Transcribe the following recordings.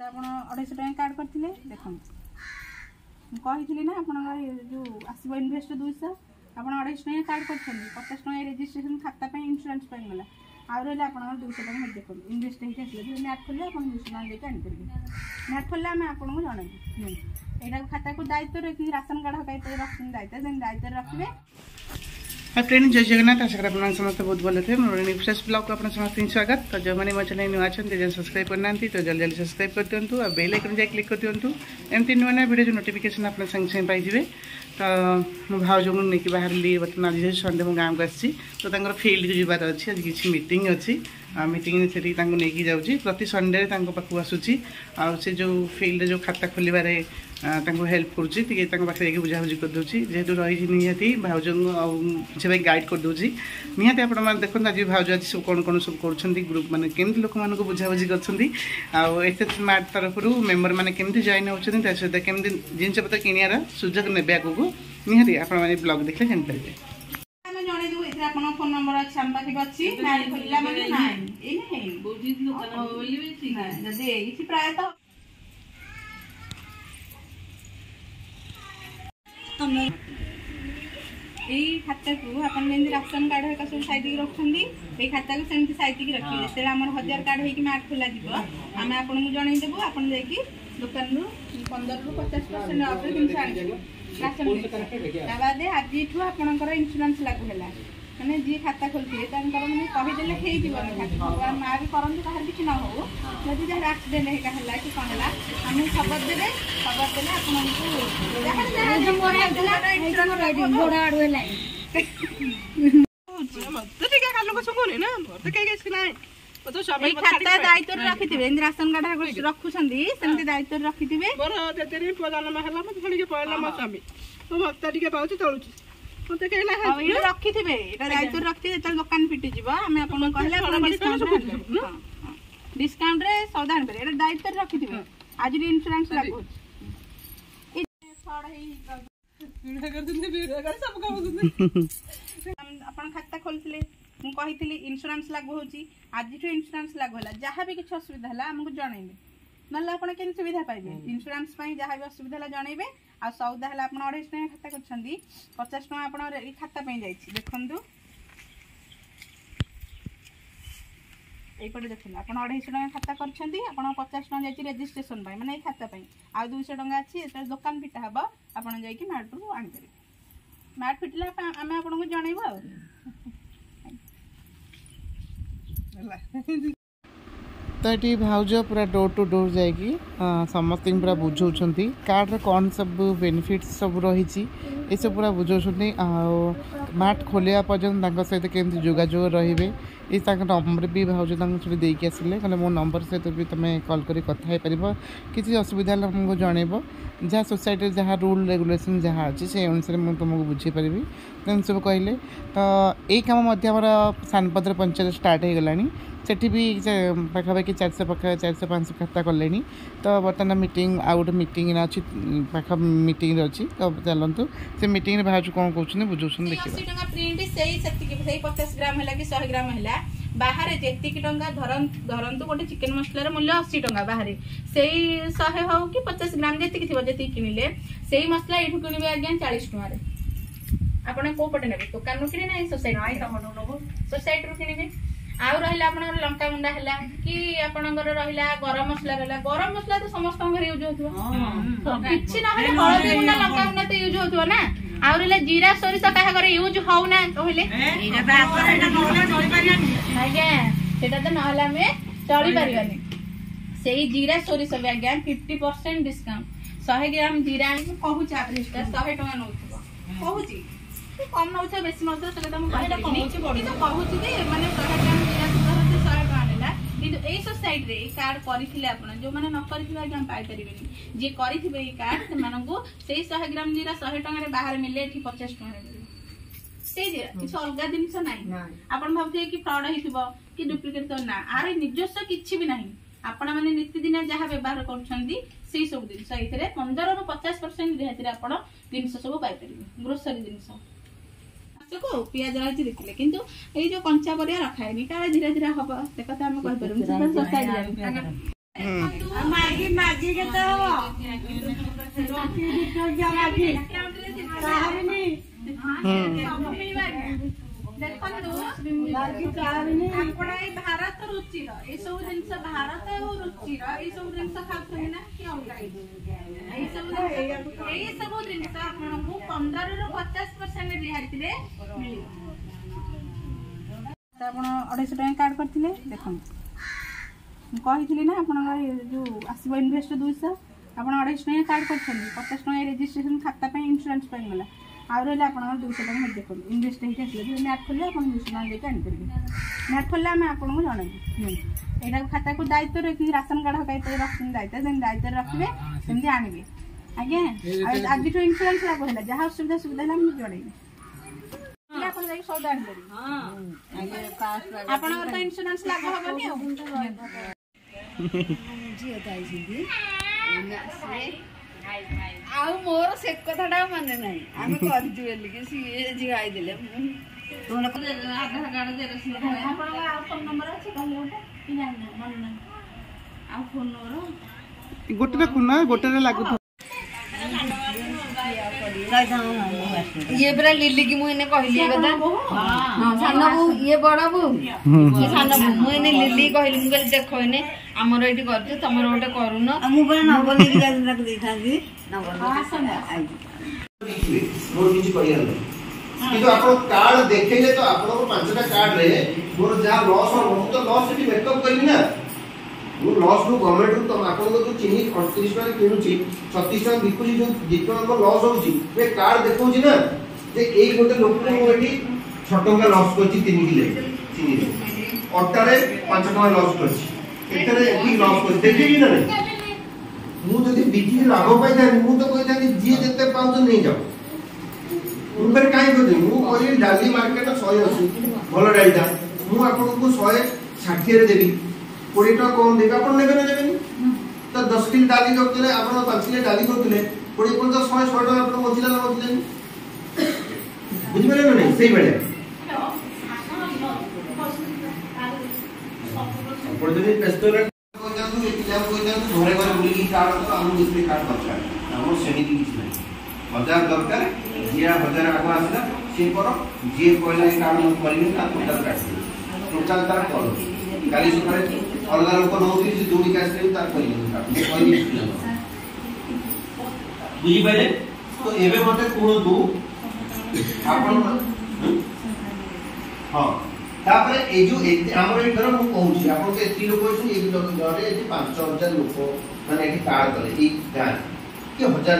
तो आप 250 टका कार्ड करते देखो कही ना आप जो आसो इनभेस्ट 200 आप 250 टका कार्ड कर 50 टका रेजिस्ट्रेशन खाता इंश्योरेंस गला आउ रहा आप 200 टका देखो इनभेस्ट होते मैट खोलिए आप 200 टका देकर आनीपारे मैट खोलिए आम आपको जनइबू यहाँ खाता को दायित्व रखी राशन कार्ड हकाई रखते दायित्व रखिए। हाय फ्रेंड जय जगन्नाथ आशा करा आप समस्त बहुत भले थे मोर निफ्रेश ब्लॉग को आप समस्त स्वागत। तो जो मैंने मो चैनल नुआ अच्छे सब्सक्राइब करना तो जल्दी जल्दी सब्सक्राइब कर दिंतु और बेल आइकन जाए क्लिक कर दिंतु एमती नुआ नुआ वीडियो जो नोटिफिकेशन आप संगे संगे पाइबे। तो मो भाज को लेकिन बाहर बर्तमान आज संडे मो गाँव को आसी तो फील्ड को जबार अच्छी आज किसी मीटिंग अच्छी मीटिंग से नहीं जाऊँगी प्रति संडे पाखक आसूसी से जो फील्ड जो खाता खोलबारे हेल्प करुँचे पाखे बुझाबुझी करदे जेहेतु रही निहाती भाज से गाइड करदे निहाती आप देखो आज भाज आज सब कौन कौन सब कर ग्रुप मैंने केमती लोक मान बुझाबुझी कर स्मार्ट तरफ मेम्बर मैंने केमती जॉइन होती सहित केमती जिनस पत्र किणार सुजोग ने आगू निहाती आप ब्लॉग देखले जानपारे। फोन नंबर अच्छे आम पाखे अच्छी खोलला प्रायतः यही खाता को आप राशन कार्ड है सब साइड रखुँच खाता को सेमती साइड रखिए जो आम 1000 कार्ड होगी मैट खोल आम आपको जनईदेबू आप दुकान रु 15 ରୁ 50% ऑफ जिन राशन बाद आज आपंकर इंश्योरेंस लागू है मैंने जी खाता खोलते मैंने कहीदे माँ भी करते कहार किसी न हो जदि जहाँ एक्सीडेंट है कि कौन है आम खबर देते खाता दायित्व रखिथे राशन कार्ड रखुंट सेमती दायित्व रखिथे रखिथे दायित्व रखिथे जो दुकान फिटिज आम डिस्काउंट सौदा आनीपारे दायित्व रखिथे आज इंश्योरेंस लागू खाता खोलते मुझे इंश्योरेंस लागू होची आज इंश्योरेंस लागू है जहाँ भी किसी असुविधा है आमको जनइबे ना आप सुविधा पाइबे इंश्योरेंस जहाँ भी असुविधा है जनइबे आ सौदा है आप 250 टका खाता कर 50 टका आप खाता देखु यपटे देखिए आप 250 टका खाता कर 50 टका जाए रेजिस्ट्रेशन माने खाता आ 200 टका अच्छी दुकान फिटा हम आप मैट रू आनीपारे मैट फिटिला आम आपको जनइबू तो ये भाज पूरा डोर टू डोर जाकि समस्त पूरा बुझाऊँ कार्ड कौन सब बेनिफिट्स सब रही ये सब पूरा बुझाऊँ मैट खोलिया पर्यटन सहित केमती जोगाजोग रे ये नंबर भी भाज देकी आसिले कहले मो नंबर सहित भी तुम कॉल कर कथा किसी असुविधा हमको जनइब जहाँ सोसाइटी जहाँ रूल रेगुलेशन जहाँ अच्छी से अनुसार मुझे तुमको बुझे पारि तेन सब कहले तो यही कम सानपदर पंचायत स्टार्ट हो गलानी सेठी भी पाखापाखि 400 500 खाता कले तो बर्तमान मीटिंग आउ गोटे मीटिंग अच्छी पाखा मीटिंग अच्छी तो चलतु से मीटिंग भाज कौन कहते बुझाऊँ देखिए प्रिंट से 50 ग्राम है कि 100 ग्राम है बाहर जी टंका धरतु गोटे चिकेन मसलार मूल्य 80 टंका बाहर से 100 हो कि 50 ग्राम जी थी किणिले से मसला ये किणवे आज्ञा 40 टकर आप कौ पटे ने दुकान रू कि ना सोसाइटी रू किणवे आउ रहा आप लंका गुंडा है कि आपंकर रहा गरम मसला गरम मसला तो समस्त घर यूज हो कि ना हलदी गुंडा लंका गुंडा तो यूज हो ना आउ रहा जीरा सोरिष क्या घर यूज हो ना कहले आज्ञा से तो ना आम चली पारे से जीरा सोरिष भी आज्ञा 50% डिस्काउंट 100 ग्राम जीरा कहूँ 100 टका नौ कहूँ कम नौ बेस नौ कहूँ माने 100 ग्राम जीरा 100 टका ना कि सोसाइटी कार्ड करते जो मैंने न कर पाइपर जी करेंगे कार्ड से 100 ग्राम जीरा 100 टकर बाहर मिले 50 टका किसी अलग जिनस ना आप भावुए कि फ्रड हो कि डुप्लिकेट तो ना आर निजस्व किसी भी ना आपण मैंने नीतिदिन जहाँ व्यवहार कर सब जिन 15 ରୁ 50% रिहाती आप जिनस सब पाइपर ग्रोसरी जिनस को पियाज रही देखिले किंतु ये जो कंचा परिया रखाएनी काले धीरे धीरे हम से कथा हम कहि परम सोसाइटी भारत रुचिर ये सब जिनस भारत रुचिर ये सब जिनस खाते ना कि अलग ये सब जिनस आपको 15 ରୁ 50% रिहाती ଆପଣ 250 ଟଙ୍କା କାର୍ଡ କରିଥିଲେ ଦେଖନ୍ତୁ ମୁଁ କହିଥିଲି ନା ଆପଣଙ୍କର ଯୋଉ ଆସିବ ଇନଭେଷ୍ଟ 200 ଆପଣ 250 ଟଙ୍କା କାର୍ଡ କରିଛନ୍ତି 50 ଟଙ୍କା ରେଜିଷ୍ଟ୍ରେସନ ଖାତା ପାଇଁ ଇନ୍ସୁରାନ୍ସ ପାଇଁ ଗଲା ଆଉ ରହିଲା ଆପଣଙ୍କର 200 ଟଙ୍କା ହେଇ ଦେଖନ୍ତୁ ଇନଭେଷ୍ଟ ହେଇକି ଆସିଲେ ଯଦି ମ୍ୟାଟ୍ ଖୋଲିଲେ ଆପଣ 200 ଟଙ୍କା ଦେଇକି ଆଣିପାରିବେ ମ୍ୟାଟ୍ ଖୋଲିଲେ ଆମେ ଆପଣଙ୍କୁ ଜଣାଇବୁ ଏଇଟାକୁ ଖାତାକୁ ଦାୟିତ୍ୱ ରଖି ରାସନ କାର୍ଡ ହକାଇତେ ରଖିଛନ୍ତି ଦାୟିତ୍ୱ ଯେମିତି ଦାୟିତ୍ୱରେ ରଖିବେ ସେମିତି ଆଣିବେ ଆଜ୍ଞା ଆଜିଠୁ ଇନ୍ସୁରାନ୍ସ ଲାଗୁ ହେଲା ଯାହା ଅସୁବିଧା ସୁବିଧା ହେଲା ମୁଁ ଜଣାଇବି ଆପଣ ଯାଇକି ସଉଦା ଆଣିପାରିବେ ଆପଣଙ୍କର ତ ଇନ୍ସୁରାନ୍ସ ଲାଗୁ ହବନି ଆଉ ମୋର ସେ କଥାଟା ମନେ ନାହିଁ ଆମେ କରିଛୁ ବୋଲିକି ସିଏ ଝିଅ ଆଇଦେଲେ ଆଧାର କାର୍ଡ ଜେରକ୍ସ ଆପଣଙ୍କ ଆଉ ଫୋନ ନମ୍ବର ଅଛି କହିଲେ ଗୋଟେ କି ଜାଣିନା ମନେ ନାହିଁ ଆଉ ଫୋନ ନମ୍ବର ଗୋଟେ ଦେଖୁନ ଗୋଟେରେ ଲାଗୁଥିବ ये पूरा लिली की मुझे कहली कथा सान बो ये बड़ बो ये सान बो मुझे लिली कहली मुझे देख इने आमर ये कर तुम गोटे करून मुझे नंबर କିନ୍ତୁ ଆପଣ କାର୍ଡ ଦେଖେଇଲେ ତ ଆପଣଙ୍କ 5ଟା କାର୍ଡ ରେ ମୋର ଯାହା ଲସ୍ ହବ ମୁଁ ତ ଲସ୍ ସେଠି ମେକଅପ୍ କରିବି ନା ମୁଁ ଲସ୍ ରୁ ଗଭର୍ଣ୍ଣମେଣ୍ଟ ରୁ ଆପଣଙ୍କ ଯୋଉ ଚିନି 38 ଟଙ୍କା କିଣୁଛି 36 ଟଙ୍କା ବିକୁଛି ଯୋଉ ଯେତେବେଳେ ଲସ୍ ହଉଛି ଏ କାର୍ଡ ଦେଖଉଛି ନା ଯେ ଏଇ ଗୋଟେ ଲୋକକୁ ମୁଁ ଏଠି 6 ଟଙ୍କା ଲସ୍ କରିଛି 3 କିଲୋ ଚିନି ଅଟାରେ 5 ଟଙ୍କା ଲସ୍ କରିଛି ଏଠାରେ ଏଠି ଲସ୍ କରିଛି ଦେଖିବି ନା ନାହିଁ ମୁଁ ଯଦି ବିକ୍ରି ଲାଭ ପାଇଥାନ୍ତି ମୁଁ ତ କହିଥାନ୍ତି ଯିଏ ଯେତେ ପାଉଛ ନେଇଯାଅ ମୁଁ ପରେ କାହିଁ କହିବି ମୁଁ କହିଲି ଡାଲି ମାର୍କେଟ 180 ଭଲ ଡାଲିଟା ମୁଁ ଆପଣଙ୍କୁ 160 ରେ ଦେବି 20 ଟଙ୍କା କମ ଦେବି ଆପଣ ନେବେ ନା ନେବେନି ତ 10 କିଲୋ ଡାଲି କରୁଥିଲେ ଆପଣ 5 କିଲୋ ଡାଲି କରୁଥିଲେ 20 50 100 ଟଙ୍କା ଆପଣ ବଞ୍ଚିଲା ନା ବଞ୍ଚିଲାନି ବୁଝିପାରିଲେ ନା ନାହିଁ ସେଇ ଭଳିଆ ଆପଣ ଯଦି ବ୍ୟସ୍ତ ରହିଲେ କହିଥାନ୍ତୁ ଏ ପିଲାକୁ କହିଥାନ୍ତୁ ଘରେ ଘରେ ବୁଲିକି କାର୍ଡ ତ ଆମକୁ ଯେତେ କାର୍ଡ ଦରକାର ଆମର ସେମିତି କିଛି ନାହିଁ 1000 ଦରକାର ଯିଏ 1000 ଆଗ ଆସିଲା ସିଏ କର ଯିଏ କହିଲା ଏ କାର୍ଡ ମୁଁ କରିବି ତା ଟୋଟାଲ କାଟିବି ଟୋଟାଲ ତାର କର କାଲି ସକାଳେ ଅଲଗା ଲୋକ ନଉଥିଲି ସେ ଦୌଡ଼ିକି ଆସିଲେ ତାର କହିବି ବୁଝିପାରିଲେ ତ ଏବେ ମତେ କୁହନ୍ତୁ ଆପଣ ହଁ ତାପରେ এই যে ଆମର এই ধর ମୁଁ କହୁଛି ଆପଣ ତ ଏତି ଲୋକ ଅଛନ୍ତି এই ଘରେ ଏଠି 5000 ଲୋକ ମାନେ ଏଠି କାର୍ଡ କଲେ এই ଗାଁ କି 1000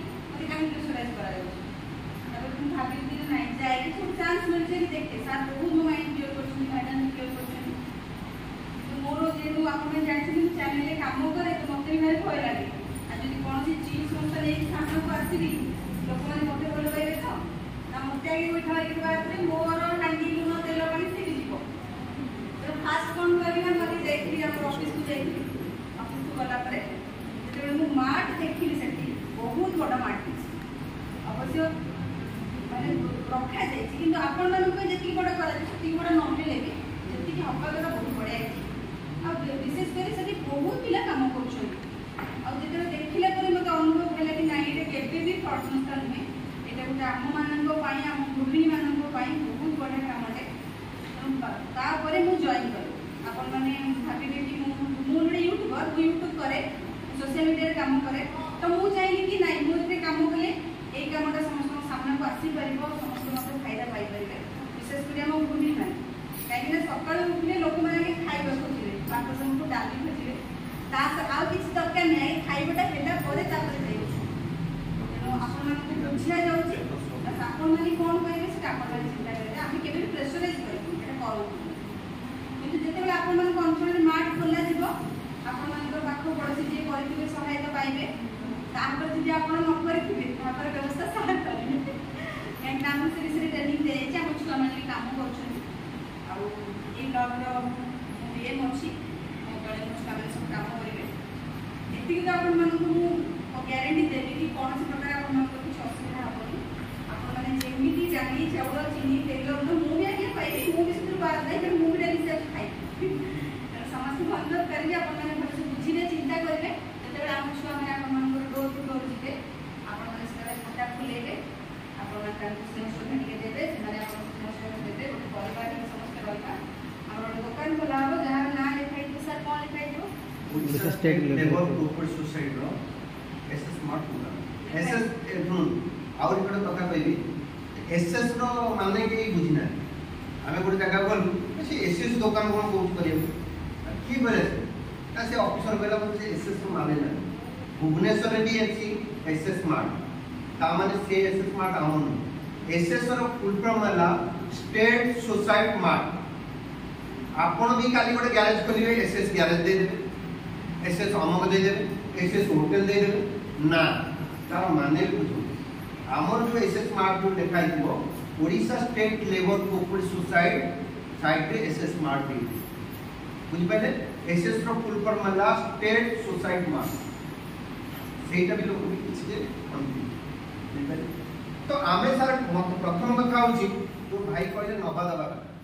बहुत बड़ा मार्ट अवश्य माने रखा जाए किंतु आपण मान को जति बड़ा करा जति बड़ा नमिले भी जति हवा करा बहुत बड़ा है अब विशेष कर सदी बहुत पिला काम करछन अब जेते देखिला पर मते अनुभव भेला कि नाही रे केबे भी फ्रॉड संस्था नुहे एटा गुटा आम मानन को पाई आम गृहिणी मानन को पाई बहुत बड़ा काम है ता परे मु जॉइन कर आपण माने भाबिबे कि मु रे यूट्यूब करे सोशल मीडिया रे काम करे तो मु चाहली कि नाही मु जे काम कले ए कामटा समस्त सामना को आसी परिबो समस्त मते फायदा पाई परिबे विशेष करी हम गृहिणी मान काहे कि सकाळ उठले लोक माने खाइबा खोजिले बात समको डाली खोजिले ता आ किछ दरकार नै खाइबाटा हेला परे तापर जाइबो तेनो आपण माने बुझिला जाउची आपण माने कोन करिवे से आपण माने चिंता करे आमी केबे प्रेशराइज करबो एटा करू किंतु जेतेबे आपण माने कंट्रोल मार्ट खोला जिवो आपण मानकर पाखो पड़ोसी जे करथिबे सहायता पाइबे तापर जदि आपण न करथिबे तापर व्यवस्था साथ करिवे एंड नाम से ट्रेनिंग दे जे हम छुआ माने काम करछन आ ए ब्लॉग रो ये मछि गळे मछ कामे सब काम करिवे एति कि आपण मानकु मु ग्यारंटी देबी कि कोन से प्रकार आपण मानकु कुछ असुविधा हबनी आपण माने जेमिति जानी चाउल चीनी तेल मु भी आगे पाइबे मु भी सुत्र बात नै कि मु भी डाली से खाइ समस्त बंद करिए आपण माने बुझिले चिंता करिवे जेते हम स्टेट लेबर कोऑपरेटिव सोसाइटी रो एसएस स्मार्ट प्रोग्राम एसएस और गोटे कथा कहबी एसएस रो माने के बुझिना आमे गोटे जगह गलु से एसएस दुकान कोन कोच करियो की बोले से ऑफिसर बेला से एसएस रो माने ना भुवनेश्वर भी अछि एसएस स्मार्ट ता माने से एसएस स्मार्ट आउन एसएस रो फुल फॉर्म होला स्टेट सोसाइटी मार्ट आपण भी काली गोटे गैरेज खोलिबे एसएस गैरेज दे देबे एसएस अमक दे देबे एसएस होटल दे देबे ना तार माने बुझो हमर जो एसएस स्मार्ट जो देखाई दिबो Odisha state labour cooperative society site रे एसएस स्मार्ट दे बुझ पाले एसएस रो फुल फॉर्म होला स्टेट सोसाइटी मार्ट सेटा भी लोग भी किछि दे तो आमे सर प्रथम कथा होची तो भाई कहले नबा दबा